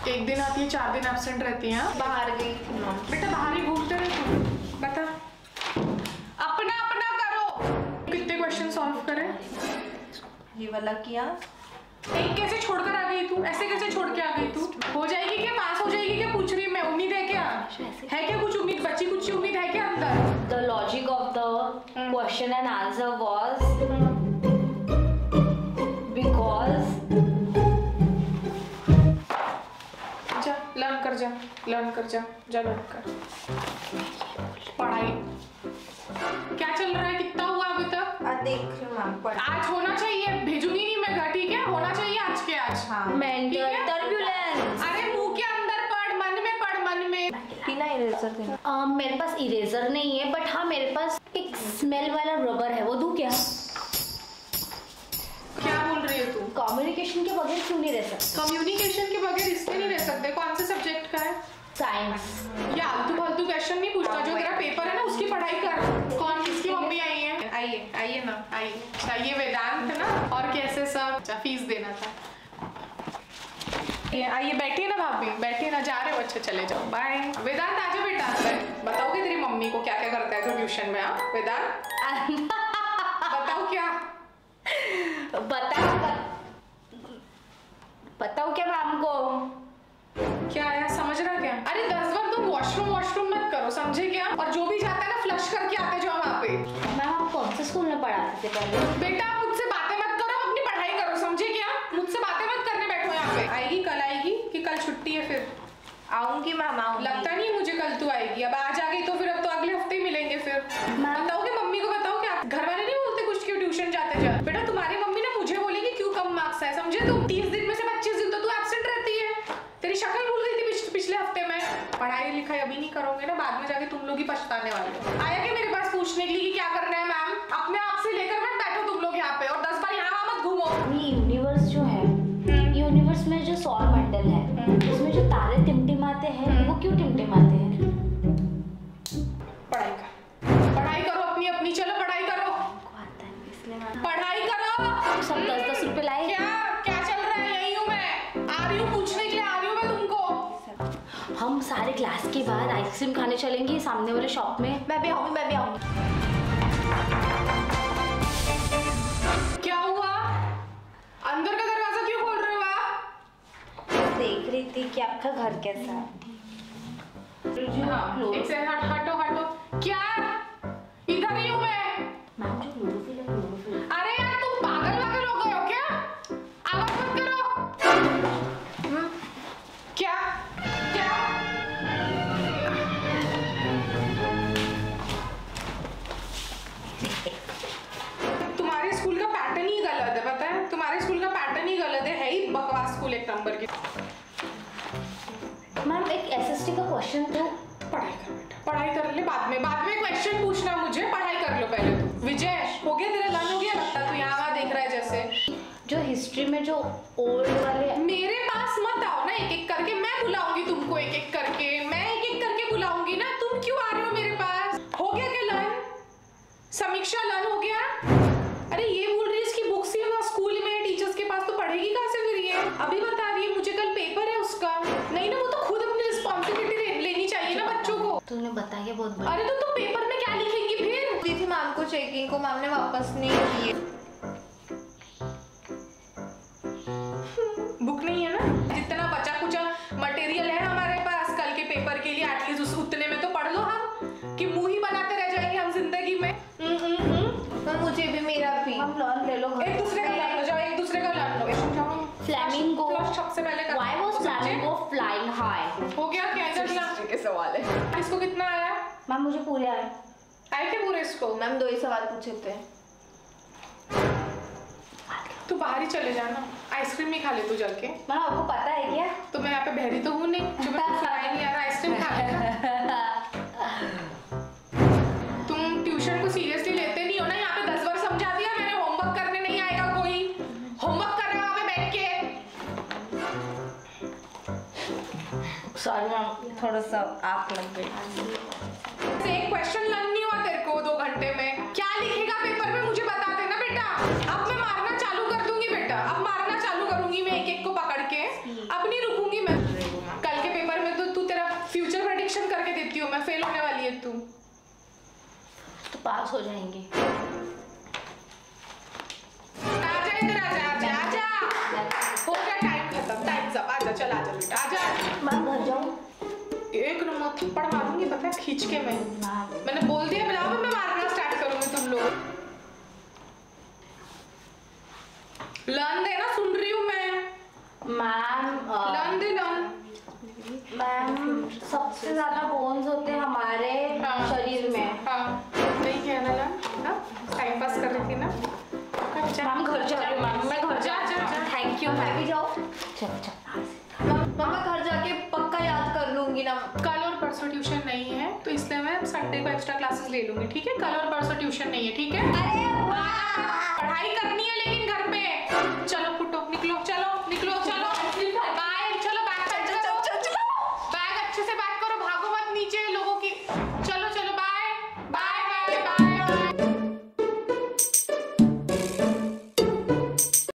एक दिन आती है 4 दिन एब्सेंट रहती है। बाहर गई बेटा, बाहर ही घूमते रहे। बता, अपना अपना करो। कितने क्वेश्चन सॉल्व करे? ये वाला किया। एक कैसे छोड़कर आ गई तू? ऐसे कैसे छोड़ के आ गई तू? हो जाएगी क्या? पास हो जाएगी क्या? पूछ रही मैं। उम्मीद है क्या? है क्या कुछ उम्मीद? बच्ची कुछ उम्मीद है क्या अंदर? The logic of the question and answer was because जा लर्न कर, जा लर्न कर, जा लर्न कर। पढ़ाई क्या चल रहा है? कितना हुआ अभी तक? देख रही हूँ मैम। आज होना चाहिए, भेजूंगी नहीं मैं घर, ठीक है? होना चाहिए आज के आज। हाँ। Mental turbulence. अरे मुंह के अंदर पढ़, मन में पढ़, मन में। बिना इरेजर देना। मेरे पास इरेजर नहीं है, बट हाँ मेरे पास एक स्मेल वाला रबर है, वो दूं क्या? क्या बोल रही है तू? कम्युनिकेशन के बगैर क्यों नहीं रह सकते? कम्युनिकेशन के बगैर इसलिए नहीं रह सकते। कौन से सब्जेक्ट का है? साइंस। ये आलतू फालतू क्वेश्चन नहीं पूछता। जो तेरा पेपर है ना उसकी पढ़ाई कर। कौन किसकी मम्मी आई है? आइए आइए ना, आइए। ये वेदांत ना, और कैसे सब फीस देना था। आइए बैठिए ना भाभी, बैठिए ना। जा रहे हो? अच्छा चले जाओ, बाय। वेदांत आजा बेटा। बताओगे तेरी मम्मी को क्या क्या करता है तो ट्यूशन में? हाँ वेदांत बताओ क्या? बताओ क्या मैम को? क्या है? समझ रहा क्या? अरे 10 बार तुम वॉशरूम मत करो, समझे क्या? और जो भी जाता है ना फ्लश करके आते जाओ वहाँ पे। मैम आप कौन से स्कूल में पढ़ाते थे पहले? बेटा मुझसे बातें मत करो, अपनी पढ़ाई करो, समझे क्या? मुझसे बातें मत करने बैठो यहाँ पे। आएगी कल? आएगी कि कल छुट्टी है? फिर आऊंगी मैम, आऊंगी। लगता नहीं मुझे कल तू आएगी। अब आज आ गई तो फिर अब तो अगले हफ्ते ही मिलेंगे फिर। बताओगे मम्मी को? बताओ क्या घर वाले नहीं बोलते कुछ क्यों ट्यूशन जाते जा? बेटा तुम्हारी मम्मी ना मुझे बोलेगी क्यों कम मार्क्स है, समझे? तुम 30 दिन में से 25 दिन तो तू एब्सेंट रहती है। तेरी शक्ल भूल गई थी पिछले हफ्ते में। पढ़ाई लिखाई अभी नहीं करोगे ना, बाद में जाके तुम लोग ही पछताने वाले हो। आया क्या मेरे पास पूछने के लिए कि क्या करना है? मैम अपने आप से लेकर मत बैठो तुम लोग यहाँ पे, और 10 बार यहाँ मत घूमो। ये यूनिवर्स जो है, यूनिवर्स में जो सौरमंडल है, उसमें जो तारे टिमटिमाते हैं, वो क्यों टिमटिमाते हैं? पढ़ाई करो अपनी। चलो पढ़ाई करो, पढ़ाई करो। सब 10-10 रुपए लाए। क्या चल रहा है? यही हूँ मैं, आ रही हूँ पूछने के लिए, आ रही हूँ मैं तुमको। हम सारे क्लास के बाद आइसक्रीम खाने चलेंगे सामने वाले शॉप में। मैं भी आऊंगी। क्या हुआ? अंदर का दरवाजा क्यों खोल रहे हो आप? देख रही थी कि आपका घर कैसा है। हाँ, एक सेकंड, हटो। क्या? इधर ही हूँ मैं। मैम जो क्लोरोफिल है, क्लोरोफिल। अरे यार तुम पागल हो गए हो क्या? आवाज मत करो। क्या? तुम्हारे स्कूल का पैटर्न ही गलत है, पता है? तुम्हारे स्कूल का पैटर्न ही गलत है ही बकवास स्कूल एक नंबर की। मैम एक एसएसटी का क्वेश्चन तो पढ़ाई कर बेटा, पढ़ाई कर ले। बाद में क्वेश्चन पूछना मुझे, पढ़ाई कर लो पहले तू। विजय हो गया तेरा लर्न हो गया? लगता तू यहाँ वहाँ देख रहा है जैसे। जो हिस्ट्री में जो ओल्ड वाले। मेरे पास मत आओ ना, एक एक करके मैं बुलाऊंगी तुमको, एक एक करके बुलाऊंगी ना। तुम क्यों आ रहे हो मेरे पास? हो गया क्या लर्न? समीक्षा लर्न हो गया? अरे ये बोल रही है इसकी बुक्स ही वहाँ स्कूल में टीचर्स के पास, तो पढ़ेगी कहाँ से फिर? ये अभी बता रही है मुझे कल पेपर है उसका। नहीं ना, वो तो खुद अपनी रिस्पॉन्सिबिलिटी लेनी चाहिए ना बच्चों को। तुमने बताया बहुत। अरे तो तुम पेपर में क्या लिखेंगी फिर? दी थी मैम को चेकिंग को, मैम ने वापस नहीं किए। बुक नहीं है ना? जितना बचा कुचा मटेरियल है हमारे पास कल के पेपर के लिए, एटलीस्ट उतने में तो पढ़ लो हम, कि मुंह ही बनाते रह जाएंगे हम जिंदगी में। मुझे भी, मेरा भी। हम लर्न ले लो। एक दूसरे का लर्न लो, जाओ एक दूसरे का लर्न लो। फ्लैमिंगो। सबसे पहले कर। Why was flamingo flying high? हो गया क्या? इधर के सवाल है। इसको कितना आया? मैम मुझे पूरे आए थे पूरे इसको। मैम 2 ही सवाल पूछे थे। तू बाहर ही चले जाना, आइसक्रीम ही खा ले तू जाके। मैम आपको पता है क्या? तो मैं यहाँ पे बहरी तो हूँ नहीं जो मैं खिलाया नहीं आ रहा, आइसक्रीम खा लेना। तुम ट्यूशन को सीरियसली लेते नहीं हो ना? यहाँ पे 10 बार समझा दिया मैंने, होमवर्क करने नहीं आएगा कोई। होमवर्क कर रहा है बैठ के। सॉरी मैम, थोड़ा सा आप लग गई। एक क्वेश्चन लर्न नहीं हुआ तेरे को 2 घंटे में? क्या लिखेगा पेपर में मुझे बता देना बेटा। अब मैं मारना चालू कर दूंगी बेटा, अब मारना चालू करूंगी मैं एक एक को पकड़ के, अब नहीं रुकूंगी मैं। पास हो जाएंगे। आजा इधर, आजा आजा आजा, हो गया टाइम खत्म, टाइम सब, आजा चल, आजा बेटा आजा। मैं घर जाऊँ? एक नंबर थप्पड़ मारूंगी पता है, खींच के मैंने बोल दिया मिलाओ, मैं मारना स्टार्ट करूंगी तुम लोग। लर्न देना, सुन रही हूँ मैं। मैम लर्न दे, लर्न। मैम सबसे ज्यादा बोन्स होते हैं हमारे शरीर में। हाँ नहीं है ना लर्न, हाँ टाइम पास कर रही थी ना। मैम घर जा रही हूँ, मैम मैं घर जा। थैंक यू, मैं भी जाऊँ? चल चल मम्मा, घर जाके पक्का याद कर लूंगी ना। कल और परसों ट्यूशन नहीं है तो इसलिए मैं संडे को एक्स्ट्रा क्लासेस ले लूंगी, ठीक है? कल और परसों ट्यूशन नहीं है, ठीक है? अरे पढ़ाई करनी है लेकिन घर पे। चलो